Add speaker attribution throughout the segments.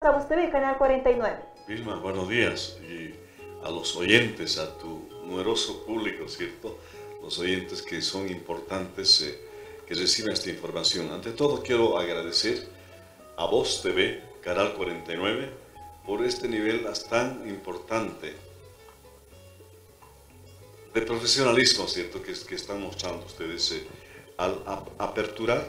Speaker 1: Estamos TV, Canal 49.
Speaker 2: Vilma, buenos días. Y a los oyentes, a tu numeroso público, ¿cierto? Los oyentes que son importantes, que reciben esta información. Ante todo, quiero agradecer a Voz TV, Canal 49, por este nivel tan importante de profesionalismo, ¿cierto? Que están mostrando ustedes al aperturar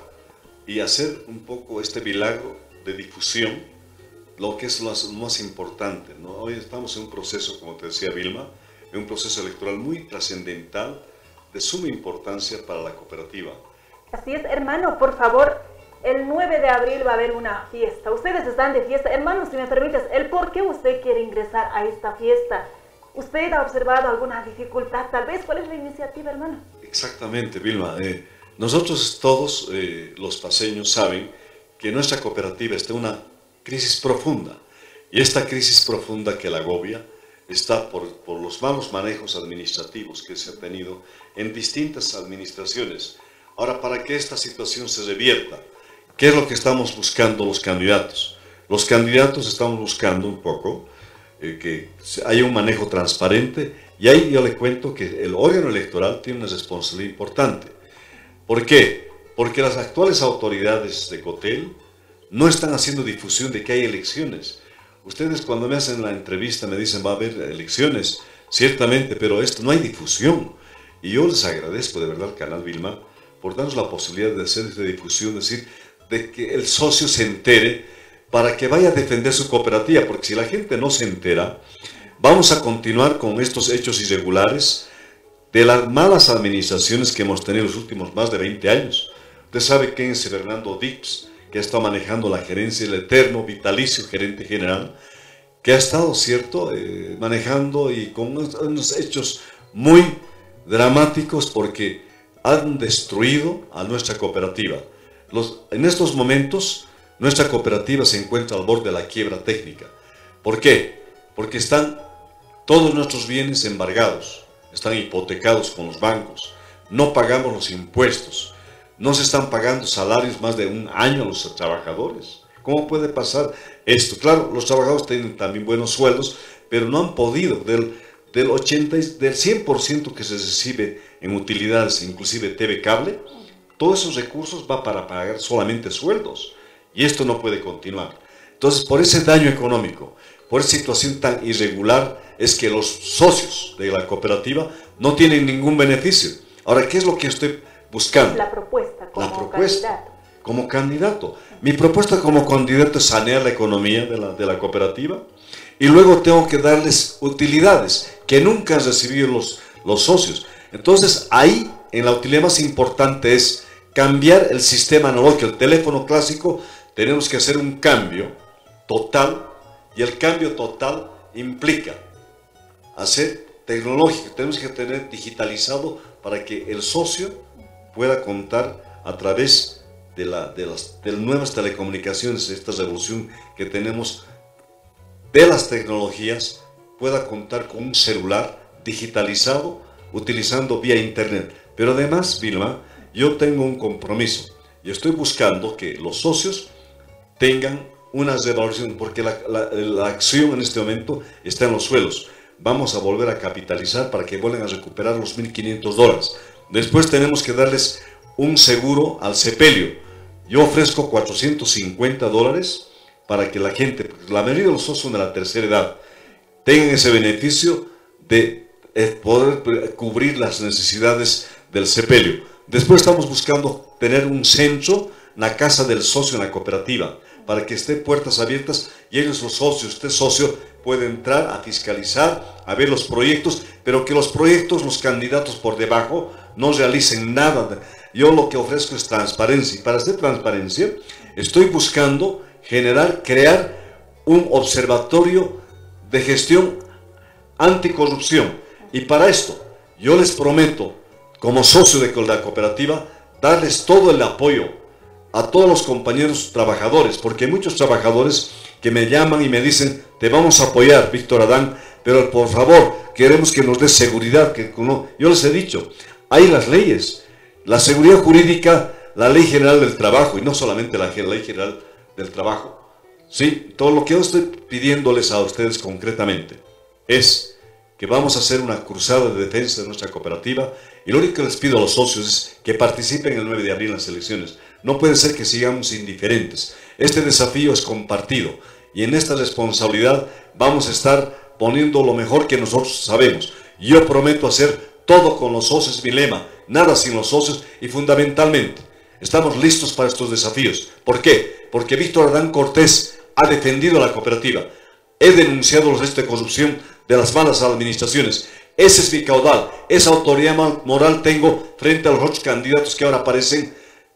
Speaker 2: y hacer un poco este milagro de difusión, lo que es lo más importante, ¿no? Hoy estamos en un proceso, como te decía Vilma, en un proceso electoral muy trascendental, de suma importancia para la cooperativa.
Speaker 1: Así es, hermano, por favor, el 9 de abril va a haber una fiesta. Ustedes están de fiesta. Hermano, si me permites, ¿el por qué usted quiere ingresar a esta fiesta? ¿Usted ha observado alguna dificultad, tal vez? ¿Cuál es la iniciativa, hermano?
Speaker 2: Exactamente, Vilma. Nosotros todos, los paceños, saben que nuestra cooperativa está en una crisis profunda. Y esta crisis profunda que la agobia está por los malos manejos administrativos que se han tenido en distintas administraciones. Ahora, para que esta situación se revierta, ¿qué es lo que estamos buscando los candidatos? Los candidatos estamos buscando un poco que haya un manejo transparente, y ahí yo le cuento que el órgano electoral tiene una responsabilidad importante. ¿Por qué? Porque las actuales autoridades de Cotel no están haciendo difusión de que hay elecciones. Ustedes cuando me hacen la entrevista me dicen va a haber elecciones, ciertamente, pero esto no hay difusión. Y yo les agradezco de verdad al canal Vilma por darnos la posibilidad de hacer esta difusión, es decir, de que el socio se entere para que vaya a defender su cooperativa, porque si la gente no se entera, vamos a continuar con estos hechos irregulares de las malas administraciones que hemos tenido en los últimos más de 20 años. Usted sabe quién es Fernando Dix, que ha estado manejando la gerencia, el eterno vitalicio gerente general, que ha estado, ¿cierto?, manejando y con unos hechos muy dramáticos porque han destruido a nuestra cooperativa. En estos momentos, nuestra cooperativa se encuentra al borde de la quiebra técnica. ¿Por qué? Porque están todos nuestros bienes embargados, están hipotecados con los bancos, no pagamos los impuestos, no se están pagando salarios más de un año a los trabajadores. ¿Cómo puede pasar esto? Claro, los trabajadores tienen también buenos sueldos, pero no han podido, del 100% que se recibe en utilidades, inclusive TV Cable, todos esos recursos va para pagar solamente sueldos, y esto no puede continuar. Entonces, por ese daño económico, por esa situación tan irregular, es que los socios de la cooperativa no tienen ningún beneficio. Ahora, ¿qué es lo que estoy buscando?
Speaker 1: La propuesta como candidato.
Speaker 2: Como candidato. Mi propuesta como candidato es sanear la economía de la cooperativa, y luego tengo que darles utilidades que nunca han recibido los socios. Entonces, ahí, en la utilidad más importante es cambiar el sistema analógico, el teléfono clásico. Tenemos que hacer un cambio total, y el cambio total implica hacer tecnológico. Tenemos que tener digitalizado para que el socio pueda contar a través de las nuevas telecomunicaciones, esta revolución que tenemos de las tecnologías, pueda contar con un celular digitalizado utilizando vía internet. Pero además, Vilma, yo tengo un compromiso y estoy buscando que los socios tengan una revaluación, porque la acción en este momento está en los suelos. Vamos a volver a capitalizar para que vuelvan a recuperar los $1.500. Después tenemos que darles un seguro al sepelio. Yo ofrezco $450 para que la gente, la mayoría de los socios son de la tercera edad, tengan ese beneficio de poder cubrir las necesidades del sepelio. Después estamos buscando tener un centro en la casa del socio en la cooperativa, para que esté puertas abiertas y ellos, los socios, usted socio, puede entrar a fiscalizar, a ver los proyectos, pero que los proyectos, los candidatos por debajo, no realicen nada. Yo lo que ofrezco es transparencia, y para hacer transparencia estoy buscando crear un observatorio de gestión anticorrupción, y para esto yo les prometo, como socio de la cooperativa, darles todo el apoyo a todos los compañeros trabajadores, porque hay muchos trabajadores que me llaman y me dicen, te vamos a apoyar, Víctor Adán, pero por favor, queremos que nos des seguridad. Yo les he dicho, hay las leyes, la seguridad jurídica, la Ley General del Trabajo, y no solamente la Ley General del Trabajo, Sí, todo lo que yo estoy pidiéndoles a ustedes concretamente es que vamos a hacer una cruzada de defensa de nuestra cooperativa, y lo único que les pido a los socios es que participen el 9 de abril en las elecciones. No puede ser que sigamos indiferentes. Este desafío es compartido, y en esta responsabilidad vamos a estar poniendo lo mejor que nosotros sabemos. Yo prometo hacer todo con los socios, mi lema, nada sin los socios, y fundamentalmente estamos listos para estos desafíos. ¿Por qué? Porque Víctor Adán Cortés ha defendido la cooperativa. He denunciado los hechos de corrupción de las malas administraciones. Ese es mi caudal, esa autoridad moral tengo frente a los otros candidatos que ahora aparecen.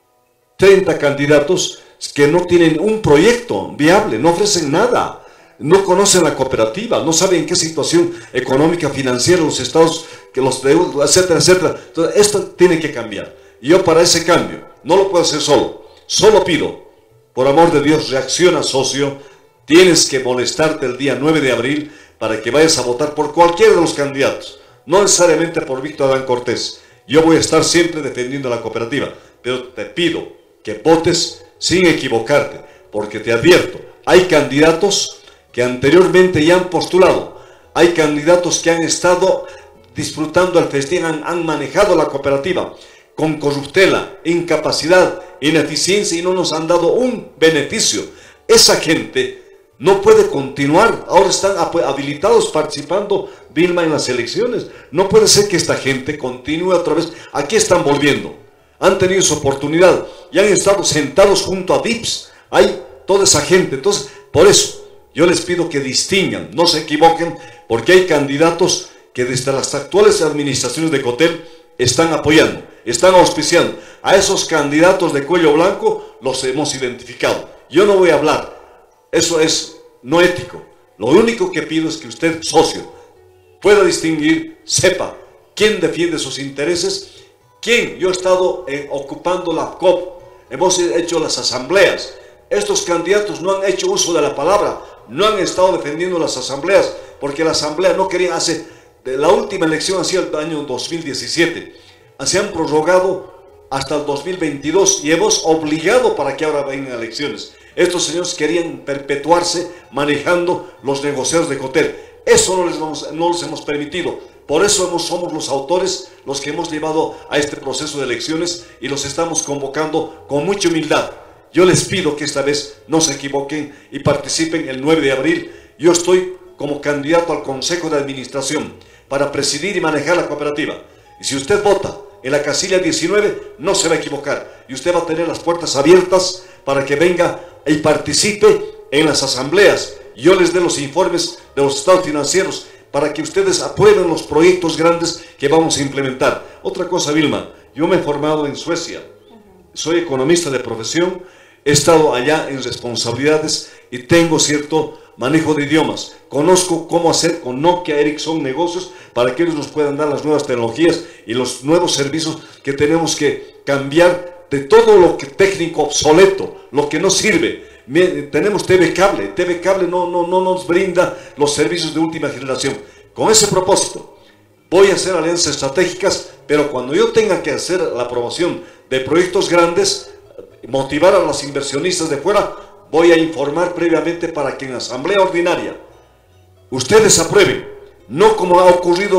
Speaker 2: 30 candidatos que no tienen un proyecto viable, no ofrecen nada, no conocen la cooperativa, no saben en qué situación económica, financiera, los estados, que los deudos, etcétera, etcétera. Entonces, esto tiene que cambiar. Y yo para ese cambio no lo puedo hacer solo. Solo pido, por amor de Dios, reacciona, socio. Tienes que molestarte el día 9 de abril para que vayas a votar por cualquiera de los candidatos, no necesariamente por Víctor Adán Cortés. Yo voy a estar siempre defendiendo la cooperativa, pero te pido que votes sin equivocarte, porque te advierto, hay candidatos que anteriormente ya han postulado, hay candidatos que han estado disfrutando el festín, han manejado la cooperativa con corruptela, incapacidad, ineficiencia, y no nos han dado un beneficio. Esa gente no puede continuar. Ahora están habilitados participando, Vilma, en las elecciones. No puede ser que esta gente continúe otra vez. Aquí están volviendo. Han tenido su oportunidad y han estado sentados junto a VIPs. Hay toda esa gente. Entonces, por eso, yo les pido que distingan, no se equivoquen, porque hay candidatos que desde las actuales administraciones de Cotel están apoyando, están auspiciando. A esos candidatos de cuello blanco los hemos identificado. Yo no voy a hablar. Eso es no ético. Lo único que pido es que usted, socio, pueda distinguir, sepa quién defiende sus intereses, quién. Yo he estado ocupando la COP, hemos hecho las asambleas. Estos candidatos no han hecho uso de la palabra, no han estado defendiendo las asambleas, porque la asamblea no querían de la última elección hacia el año 2017, se han prorrogado hasta el 2022 y hemos obligado para que ahora vengan elecciones. Estos señores querían perpetuarse manejando los negociados de Cotel. Eso no les hemos permitido. Por eso somos los autores los que hemos llevado a este proceso de elecciones y los estamos convocando con mucha humildad. Yo les pido que esta vez no se equivoquen y participen el 9 de abril. Yo estoy como candidato al Consejo de Administración para presidir y manejar la cooperativa. Y si usted vota en la casilla 19, no se va a equivocar. Y usted va a tener las puertas abiertas para que venga y participe en las asambleas. Yo les dé los informes de los estados financieros para que ustedes aprueben los proyectos grandes que vamos a implementar. Otra cosa, Vilma, yo me he formado en Suecia. Soy economista de profesión, he estado allá en responsabilidades y tengo cierto manejo de idiomas. Conozco cómo hacer con Nokia, Ericsson negocios para que ellos nos puedan dar las nuevas tecnologías y los nuevos servicios que tenemos que cambiar de todo lo que técnico obsoleto, lo que no sirve. Tenemos TV Cable. TV Cable no nos brinda los servicios de última generación. Con ese propósito voy a hacer alianzas estratégicas, pero cuando yo tenga que hacer la aprobación de proyectos grandes, motivar a los inversionistas de fuera, voy a informar previamente para que en asamblea ordinaria ustedes aprueben, no como ha ocurrido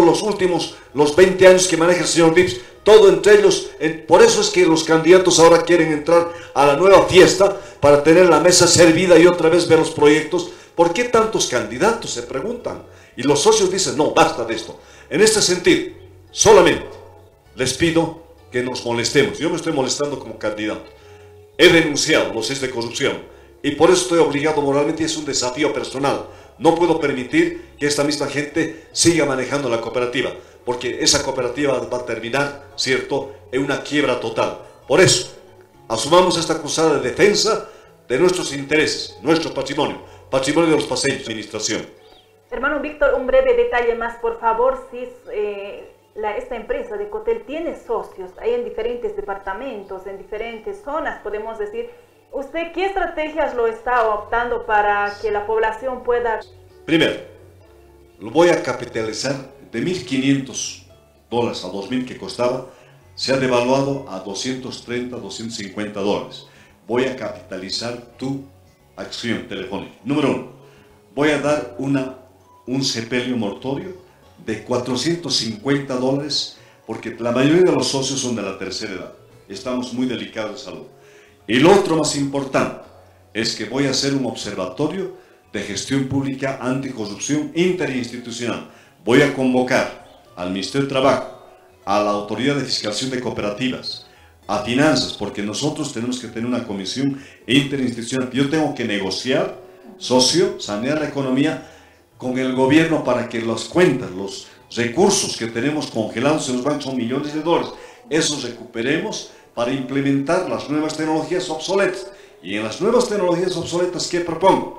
Speaker 2: los 20 años que maneja el señor Vips, todo entre ellos. Por eso es que los candidatos ahora quieren entrar a la nueva fiesta para tener la mesa servida y otra vez ver los proyectos. ¿Por qué tantos candidatos?, se preguntan. Y los socios dicen, no, basta de esto. En este sentido, solamente les pido que nos molestemos. Yo me estoy molestando como candidato. He denunciado los hechos de corrupción y por eso estoy obligado moralmente, y es un desafío personal. No puedo permitir que esta misma gente siga manejando la cooperativa, porque esa cooperativa va a terminar, ¿cierto?, en una quiebra total. Por eso, asumamos esta cruzada de defensa de nuestros intereses, nuestro patrimonio de los paseños de administración.
Speaker 1: Hermano Víctor, un breve detalle más, por favor. Si esta empresa de Cotel tiene socios, hay en diferentes departamentos, en diferentes zonas, podemos decir. ¿Usted qué estrategias lo está optando para que la población pueda...?
Speaker 2: Primero, lo voy a capitalizar de $1.500 a $2.000 que costaba, se ha devaluado a $230, $250. Voy a capitalizar tu acción telefónica. Número 1, voy a dar un sepelio mortorio de $450 porque la mayoría de los socios son de la tercera edad. Estamos muy delicados de salud. Y lo otro más importante es que voy a hacer un observatorio de gestión pública anticorrupción interinstitucional. Voy a convocar al Ministerio de Trabajo, a la Autoridad de Fiscalización de Cooperativas, a Finanzas, porque nosotros tenemos que tener una comisión interinstitucional. Yo tengo que negociar, socio, sanear la economía con el gobierno para que las cuentas, los recursos que tenemos congelados en los bancos son millones de dólares, esos recuperemos para implementar las nuevas tecnologías obsoletas. Y en las nuevas tecnologías obsoletas, ¿qué propongo?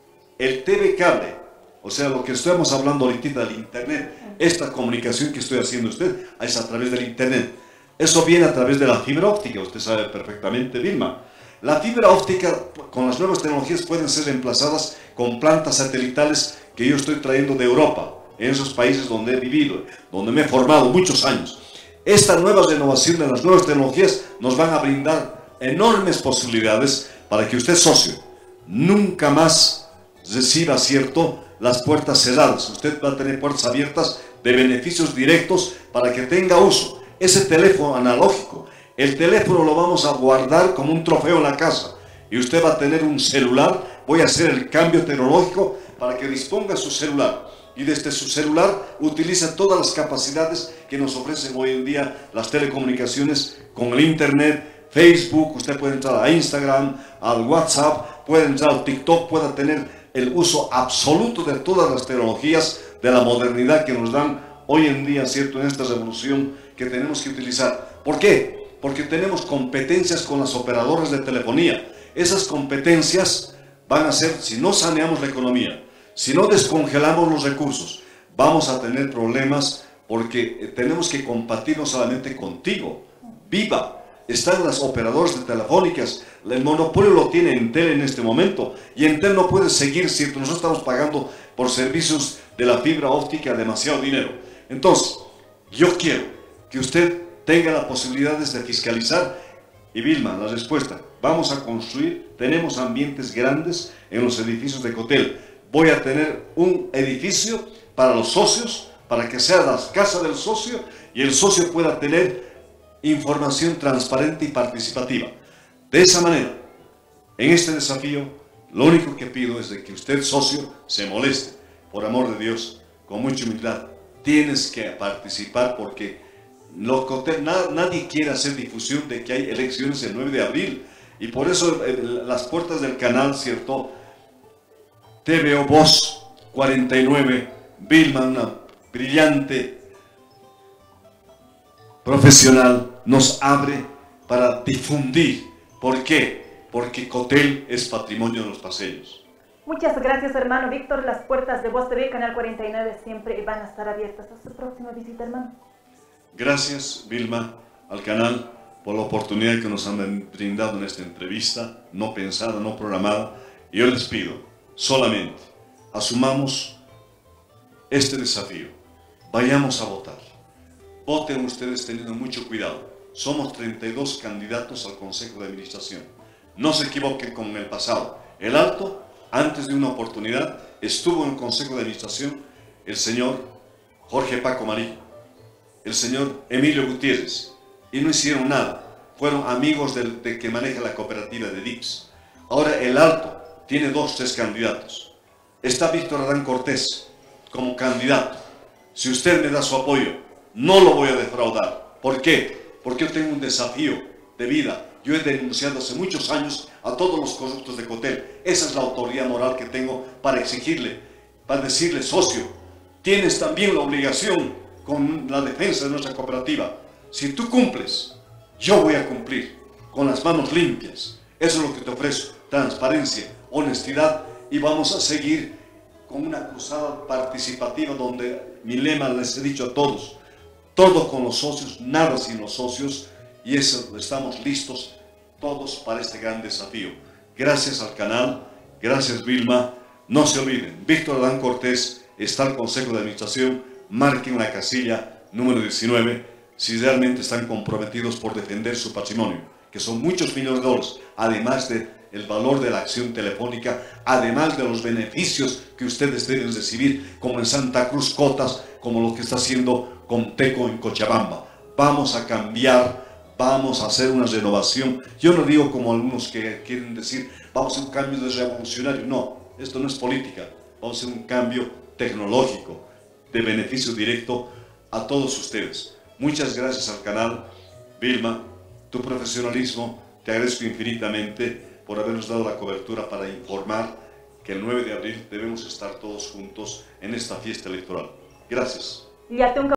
Speaker 2: El TV cable, o sea, lo que estamos hablando ahorita del Internet, esta comunicación que estoy haciendo usted es a través del Internet. Eso viene a través de la fibra óptica, usted sabe perfectamente, Vilma. La fibra óptica con las nuevas tecnologías pueden ser reemplazadas con plantas satelitales que yo estoy trayendo de Europa, en esos países donde he vivido, donde me he formado muchos años. Esta nueva renovación de las nuevas tecnologías nos van a brindar enormes posibilidades para que usted, socio, nunca más reciba, ¿cierto?, las puertas cerradas. Usted va a tener puertas abiertas de beneficios directos para que tenga uso. Ese teléfono analógico, el teléfono lo vamos a guardar como un trofeo en la casa y usted va a tener un celular. Voy a hacer el cambio tecnológico para que disponga su celular y desde su celular utilice todas las capacidades que nos ofrecen hoy en día las telecomunicaciones con el Internet, Facebook. Usted puede entrar a Instagram, al WhatsApp, puede entrar al TikTok, puede tener el uso absoluto de todas las tecnologías de la modernidad que nos dan hoy en día, ¿cierto?, en esta revolución que tenemos que utilizar. ¿Por qué? Porque tenemos competencias con las operadoras de telefonía. Esas competencias van a ser, si no saneamos la economía, si no descongelamos los recursos, vamos a tener problemas porque tenemos que compartir no solamente contigo. Viva. Están las operadoras de telefónicas, el monopolio lo tiene Entel en este momento y Entel no puede seguir, ¿cierto? Nosotros estamos pagando por servicios de la fibra óptica demasiado dinero. Entonces, yo quiero que usted tenga las posibilidades de fiscalizar. Y Vilma, la respuesta, vamos a construir, tenemos ambientes grandes en los edificios de Cotel. Voy a tener un edificio para los socios, para que sea la casa del socio y el socio pueda tener información transparente y participativa. De esa manera, en este desafío, lo único que pido es de que usted, socio, se moleste. Por amor de Dios, con mucha humildad, tienes que participar porque nadie quiere hacer difusión de que hay elecciones el 9 de abril. Y por eso las puertas del canal, ¿cierto?, TVO Voz 49, Vilma, una brillante profesional, nos abre para difundir. ¿Por qué? Porque Cotel es patrimonio de los paseños.
Speaker 1: Muchas gracias, hermano Víctor. Las puertas de Voz TV, Canal 49, siempre van a estar abiertas. Hasta su próxima visita, hermano.
Speaker 2: Gracias, Vilma, al canal, por la oportunidad que nos han brindado en esta entrevista, no pensada, no programada. Y yo les pido, solamente, asumamos este desafío. Vayamos a votar. Voten ustedes teniendo mucho cuidado. Somos 32 candidatos al Consejo de Administración. No se equivoquen con el pasado. El Alto, antes de una oportunidad, estuvo en el Consejo de Administración el señor Jorge Paco Marí, el señor Emilio Gutiérrez, y no hicieron nada. Fueron amigos del que maneja la cooperativa de DIPS. Ahora el Alto tiene 2, 3 candidatos. Está Víctor Adán Cortés como candidato. Si usted me da su apoyo, no lo voy a defraudar. ¿Por qué? Porque yo tengo un desafío de vida. Yo he denunciado hace muchos años a todos los corruptos de Cotel. Esa es la autoridad moral que tengo para exigirle, para decirle, socio, tienes también la obligación con la defensa de nuestra cooperativa. Si tú cumples, yo voy a cumplir con las manos limpias. Eso es lo que te ofrezco, transparencia, honestidad, y vamos a seguir con una cruzada participativa donde mi lema les he dicho a todos: todo con los socios, nada sin los socios, y eso, estamos listos todos para este gran desafío. Gracias al canal, gracias Vilma. No se olviden, Víctor Adán Cortés está al Consejo de Administración. Marquen la casilla número 19 si realmente están comprometidos por defender su patrimonio, que son muchos millones de dólares, además de el valor de la acción telefónica, además de los beneficios que ustedes deben recibir, como en Santa Cruz Cotas, como lo que está haciendo Comteco en Cochabamba. Vamos a cambiar, vamos a hacer una renovación. Yo no digo como algunos que quieren decir, vamos a hacer un cambio de revolucionario. No, esto no es política. Vamos a hacer un cambio tecnológico, de beneficio directo a todos ustedes. Muchas gracias al canal. Vilma, tu profesionalismo, te agradezco infinitamente por habernos dado la cobertura para informar que el 9 de abril debemos estar todos juntos en esta fiesta electoral. Gracias.